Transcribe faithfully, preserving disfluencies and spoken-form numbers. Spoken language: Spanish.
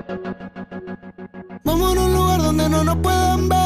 Vamos a un lugar donde no nos puedan ver.